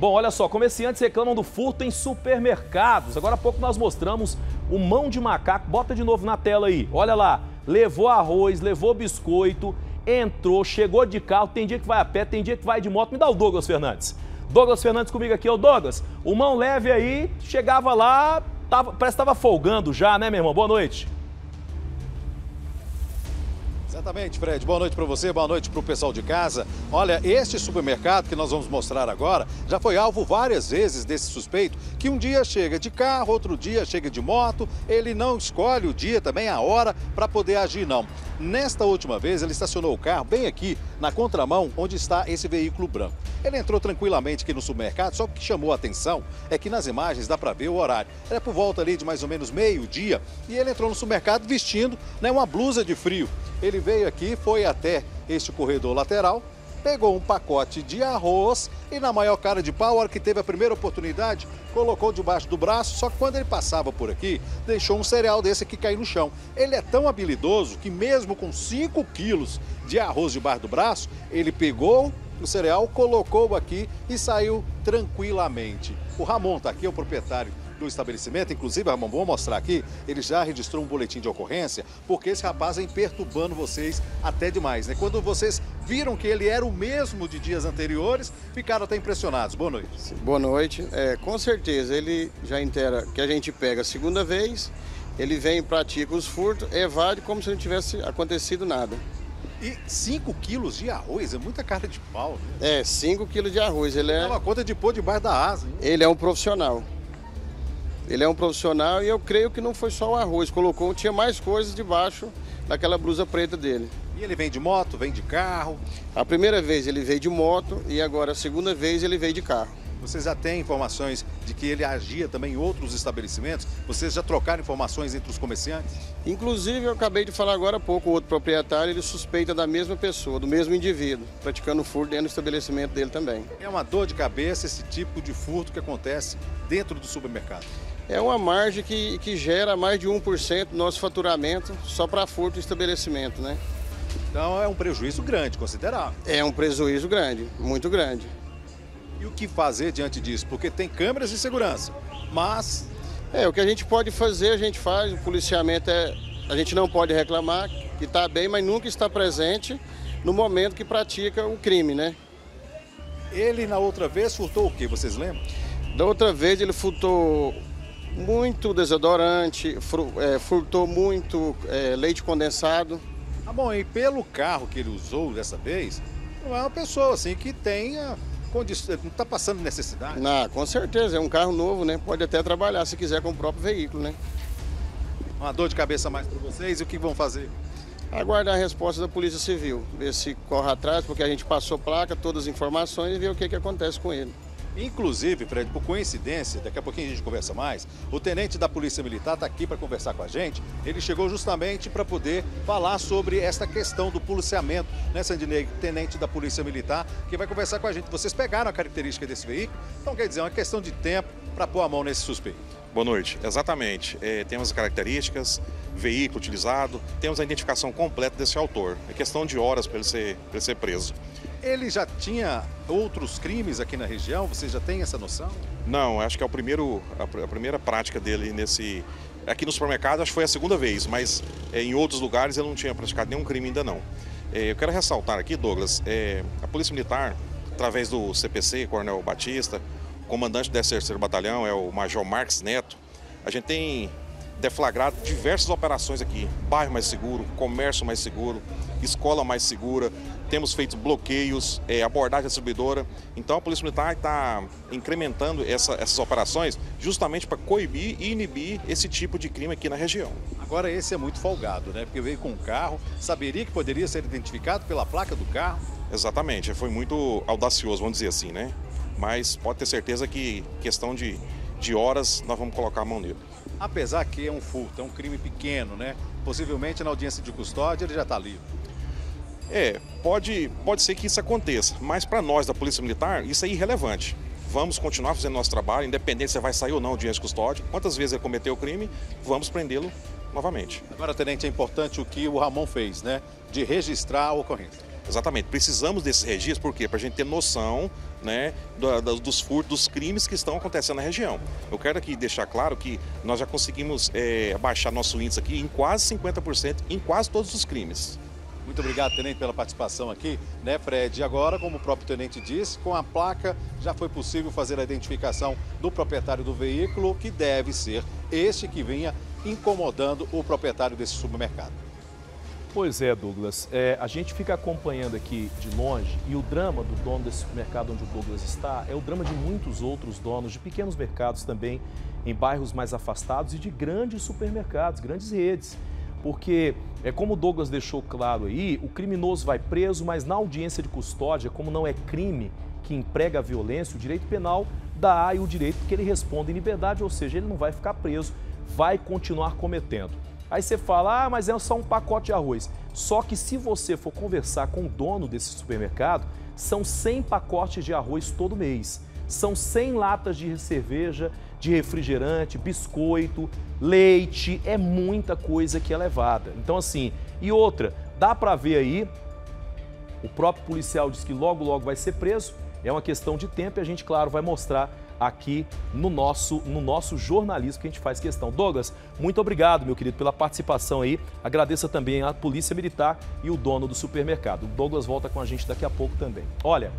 Bom, olha só, comerciantes reclamam do furto em supermercados. Agora há pouco nós mostramos o mão de macaco. Bota de novo na tela aí. Olha lá, levou arroz, levou biscoito, entrou, chegou de carro. Tem dia que vai a pé, tem dia que vai de moto. Me dá o Douglas Fernandes. Douglas Fernandes comigo aqui. Ô Douglas, o mão leve aí, chegava lá, parece que estava folgando já, né, meu irmão? Boa noite. Exatamente, Fred. Boa noite para você, boa noite para o pessoal de casa. Olha, este supermercado que nós vamos mostrar agora já foi alvo várias vezes desse suspeito, que um dia chega de carro, outro dia chega de moto. Ele não escolhe o dia, também a hora para poder agir, não. Nesta última vez, ele estacionou o carro bem aqui na contramão, onde está esse veículo branco. Ele entrou tranquilamente aqui no supermercado, só que o que chamou a atenção é que nas imagens dá para ver o horário. Era por volta ali de mais ou menos meio-dia e ele entrou no supermercado vestindo, né, uma blusa de frio. Ele veio aqui, foi até este corredor lateral, pegou um pacote de arroz e, na maior cara de pau, a hora que teve a primeira oportunidade, colocou debaixo do braço, só que quando ele passava por aqui, deixou um cereal desse aqui cair no chão. Ele é tão habilidoso que mesmo com 5 quilos de arroz debaixo do braço, ele pegou o cereal, colocou aqui e saiu tranquilamente. O Ramon está aqui, é o proprietário do estabelecimento. Inclusive, Ramon, vou mostrar aqui, ele já registrou um boletim de ocorrência, porque esse rapaz vem perturbando vocês até demais, né? Quando vocês viram que ele era o mesmo de dias anteriores, ficaram até impressionados. Boa noite. Boa noite. Com certeza, ele já inteira que a gente pega a segunda vez, ele vem e pratica os furtos, evade como se não tivesse acontecido nada. E 5 quilos de arroz, é muita cara de pau, né? 5 quilos de arroz. Ele é uma conta de pôr debaixo da asa, hein? Ele é um profissional. Ele é um profissional e eu creio que não foi só o arroz, tinha mais coisas debaixo daquela blusa preta dele. E ele vem de moto, vem de carro? A primeira vez ele veio de moto e agora a segunda vez ele veio de carro. Vocês já têm informações de que ele agia também em outros estabelecimentos? Vocês já trocaram informações entre os comerciantes? Inclusive, eu acabei de falar agora há pouco, o outro proprietário, ele suspeita da mesma pessoa, do mesmo indivíduo, praticando furto dentro do estabelecimento dele também. É uma dor de cabeça esse tipo de furto que acontece dentro do supermercado? É uma margem que gera mais de 1% do nosso faturamento só para furto do estabelecimento, né? Então é um prejuízo grande, considerável. É um prejuízo grande, muito grande. E o que fazer diante disso? Porque tem câmeras de segurança, mas... O que a gente pode fazer, a gente faz. O policiamento a gente não pode reclamar, que está bem, mas nunca está presente no momento que pratica o crime, né? Ele, na outra vez, furtou o quê? Vocês lembram? Da outra vez, ele furtou muito desodorante, furtou muito leite condensado. Ah, bom, e pelo carro que ele usou dessa vez, não é uma pessoa assim que tenha... não está passando necessidade? Não, com certeza, é um carro novo, né? Pode até trabalhar se quiser com o próprio veículo, né? Uma dor de cabeça a mais para vocês, e o que vão fazer? Aguardar a resposta da Polícia Civil, ver se corre atrás, porque a gente passou placa, todas as informações e ver o que acontece com ele. Inclusive, Fred, por coincidência, daqui a pouquinho a gente conversa mais, o tenente da Polícia Militar está aqui para conversar com a gente. Ele chegou justamente para poder falar sobre esta questão do policiamento, né, Sandinei, tenente da Polícia Militar, que vai conversar com a gente. Vocês pegaram a característica desse veículo, então quer dizer, é uma questão de tempo para pôr a mão nesse suspeito. Boa noite, exatamente. Temos as características, veículo utilizado, temos a identificação completa desse autor. É questão de horas para ele ser preso. Ele já tinha outros crimes aqui na região? Você já tem essa noção? Não, acho que é a primeira prática dele aqui no supermercado, acho que foi a segunda vez, mas em outros lugares ele não tinha praticado nenhum crime ainda não. Eu quero ressaltar aqui, Douglas, a Polícia Militar, através do CPC, Coronel Batista, o comandante do 13º Batalhão é o Major Marques Neto, a gente tem deflagrado diversas operações aqui, bairro mais seguro, comércio mais seguro, escola mais segura, temos feito bloqueios, abordagem distribuidora. Então a Polícia Militar está incrementando essas operações justamente para coibir e inibir esse tipo de crime aqui na região. Agora esse é muito folgado, né? Porque veio com um carro, saberia que poderia ser identificado pela placa do carro? Exatamente, foi muito audacioso, vamos dizer assim, né? Mas pode ter certeza que questão de horas nós vamos colocar a mão nele. Apesar que é um furto, é um crime pequeno, né? Possivelmente na audiência de custódia ele já está livre. Pode ser que isso aconteça, mas para nós da Polícia Militar isso é irrelevante. Vamos continuar fazendo nosso trabalho, independente se vai sair ou não de audiência de custódia. Quantas vezes ele cometeu o crime, vamos prendê-lo novamente. Agora, tenente, é importante o que o Ramon fez, né? De registrar a ocorrência. Exatamente, precisamos desses registros, por quê? Para a gente ter noção, né, dos furtos, dos crimes que estão acontecendo na região. Eu quero aqui deixar claro que nós já conseguimos abaixar nosso índice aqui em quase 50% em quase todos os crimes. Muito obrigado, tenente, pela participação aqui, né, Fred? E agora, como o próprio tenente disse, com a placa já foi possível fazer a identificação do proprietário do veículo, que deve ser este que vinha incomodando o proprietário desse supermercado. Pois é, Douglas. A gente fica acompanhando aqui de longe e o drama do dono desse supermercado onde o Douglas está é o drama de muitos outros donos de pequenos mercados também, em bairros mais afastados e de grandes supermercados, grandes redes. Porque, como o Douglas deixou claro aí, o criminoso vai preso, mas na audiência de custódia, como não é crime que emprega a violência, o direito penal dá o direito que ele responda em liberdade, ou seja, ele não vai ficar preso, vai continuar cometendo. Aí você fala, mas é só um pacote de arroz. Só que se você for conversar com o dono desse supermercado, são 100 pacotes de arroz todo mês. São 100 latas de cerveja, de refrigerante, biscoito, leite, é muita coisa que é levada. Então assim, e outra, dá para ver aí, o próprio policial diz que logo, logo vai ser preso, é uma questão de tempo e a gente, claro, vai mostrar aqui no nosso jornalismo que a gente faz questão. Douglas, muito obrigado, meu querido, pela participação aí. Agradeço também à Polícia Militar e o dono do supermercado. O Douglas volta com a gente daqui a pouco também. Olha,